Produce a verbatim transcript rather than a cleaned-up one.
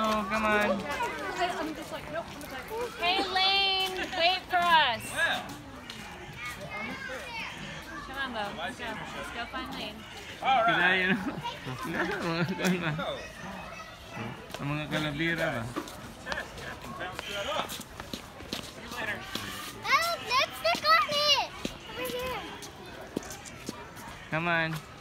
go. Come on. Hey, Lane, wait for us. Come on, Bo. Let's go. Let's go find Lane. Kaya no? Mga kalma. Ang mga kalabira ba? Oh, lipstick on it! Over here. Come on.